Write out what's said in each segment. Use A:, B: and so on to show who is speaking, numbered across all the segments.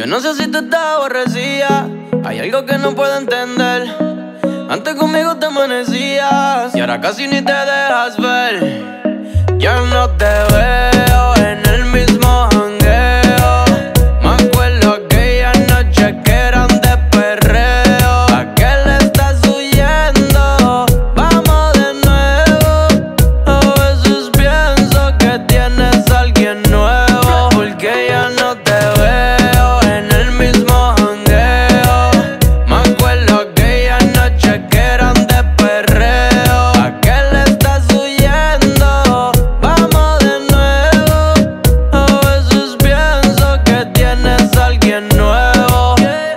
A: Yo no sé si tú estás aborrecida, hay algo que no puedo entender. Antes conmigo te amanecías y ahora casi ni te dejas ver. Ya no te veo en el mismo jangueo. Me acuerdo aquella noche que eran de perreo. ¿A qué le estás huyendo? Vamos de nuevo. A veces pienso que tienes a alguien nuevo, porque ya no te veo en el mismo jangueo. Me acuerdo aquella noche que eran de perreo. ¿A qué le estás huyendo? Vamos de nuevo. A veces pienso que tienes a alguien nuevo.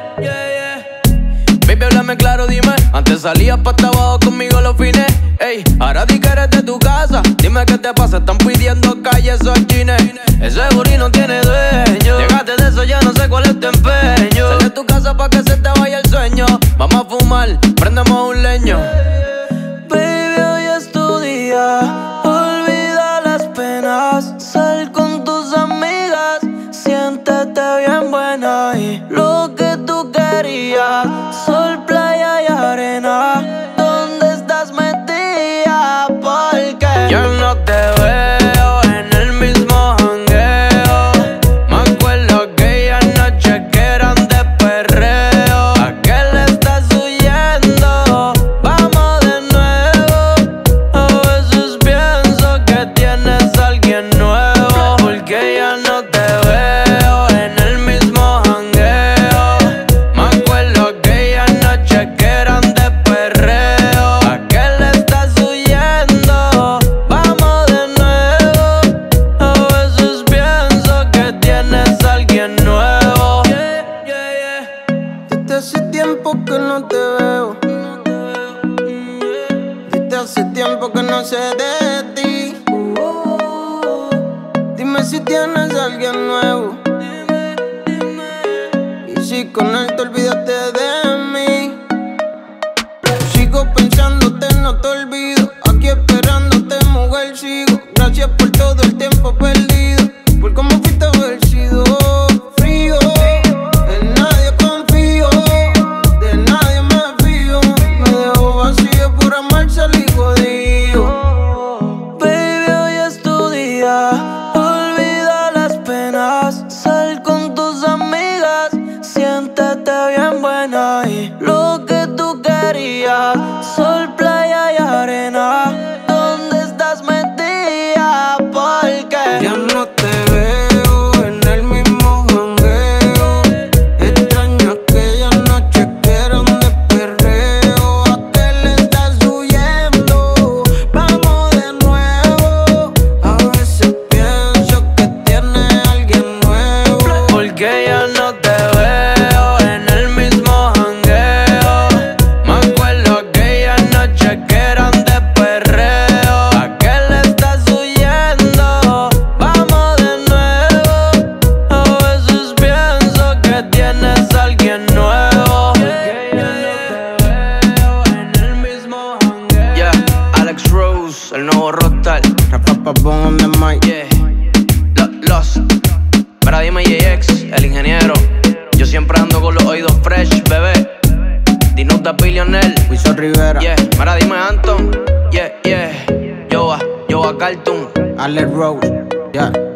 A: Baby, háblame claro, dime. Antes salías pa' abajo conmigo los fines. Ey, ahora di que eres de tu casa. Dime qué te pasa, están pidiendo calle esos chines. Ese booty no tiene dueño. Llegaste de eso, ya no sé cuál es tu empeño. Sal de tu casa pa' que se te vaya el sueño. Vamos a fumar, prendemos un leño. Baby, hoy es tu día. Olvida las penas. Sal con tus amigas. Siéntete bien buena y lo que tú querías. Sol, playa y arena. ¿Dónde estás metida? Porque yo no te veo en el mismo jangueo. Me acuerdo aquella noche que eran de perreo. ¿A qué le estás huyendo? Vamos de nuevo. A veces pienso que tienes a alguien nuevo, porque ya no te veo en el mismo jangueo. Me acuerdo aquella noche que eran de perreo. ¿A qué le estás huyendo? Vamos de nuevo. A veces pienso que tienes a alguien nuevo.
B: Desde hace tiempo que no te veo. Desde hace tiempo que no sé de ti. Dime si tienes a alguien nuevo. Y si con él te olvidaste de mí. Sigo pensándote, no te olvido. Aquí esperándote, mujer, sigo. Gracias por todo el tiempo perdido, por cómo fuiste vencido. Frío, en nadie confío, de nadie me fío. Me dejo vacío por amar, salí jodido.
A: Baby, hoy es tu día. Olvida las penas. Sal con tus amigas. Siéntete bien buena y lo que tú querías. Sol, playa y arena. ¿Dónde estás metida? Porque
B: Ya no te veo en el mismo jangueo. Extraño aquella noche que eran de perreo. ¿A qué le estás huyendo? Vamos de nuevo. A veces pienso que tienes a alguien nuevo.
A: porque ya no te veo en el mismo jangueo. Me acuerdo aquella noche que eran de perreo. ¿A qué le estás huyendo? Vamos de nuevo. A veces pienso que tienes a alguien nuevo, porque ya no te veo en el mismo jangueo. Yeah, Alex Rose, el nuevo rockstar.
B: Rafa Pabón on the mic.
A: Yeah, Lost. Mira, dime JX, el ingeniero. Yo siempre ando con los oídos fresh, bebé. Dinota Billionaire.
B: Wiso Rivera.
A: Yeah, mira, dime Anton. Yeah, yeah. Yo a Cartoon.
B: Alex Rose. Yeah.